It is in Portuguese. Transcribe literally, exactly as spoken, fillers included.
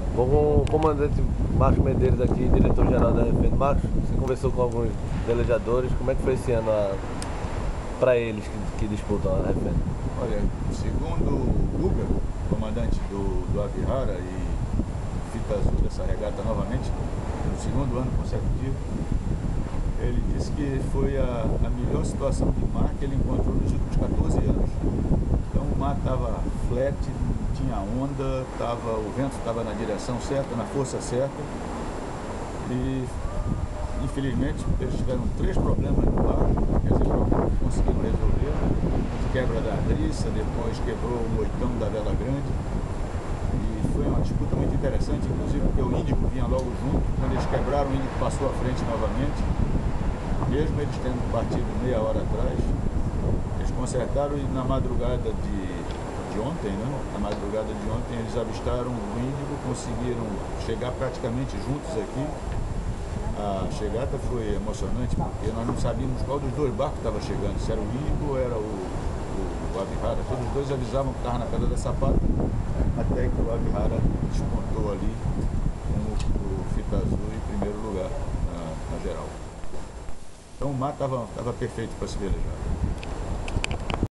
Vou com o comandante Marcos Medeiros aqui, diretor-geral da R F N. Marcos, você conversou com alguns velejadores, como é que foi esse ano para eles que, que disputam a R F N? Olha, segundo o Guga, comandante do, do Avihara e Fita Azul dessa regata novamente, no segundo ano consecutivo, ele disse que foi a, a melhor situação de mar que ele encontrou nos últimos quatorze anos. Então o mar estava flat, não tinha onda, tava, o vento estava na direção certa, na força certa. E infelizmente eles tiveram três problemas no barco, quer dizer, problemas que conseguiram resolver. Quebra da driça, depois quebrou o moitão da vela grande. E foi uma disputa muito interessante, inclusive porque o Índico vinha logo junto. Quando eles quebraram, o Índico passou à frente novamente. Mesmo eles tendo partido meia hora atrás, eles consertaram e na madrugada de, de ontem, né? Na madrugada de ontem eles avistaram o Índico, conseguiram chegar praticamente juntos aqui. A chegada foi emocionante porque nós não sabíamos qual dos dois barcos estava chegando, se era o Índico ou era o, o, o Avihara. Todos os dois avisavam que estava na Pedra da Sapata, até que o Avihara despontou ali com o, o Fita Azul em primeiro lugar na, na geral. Então o mar estava perfeito para se velejar.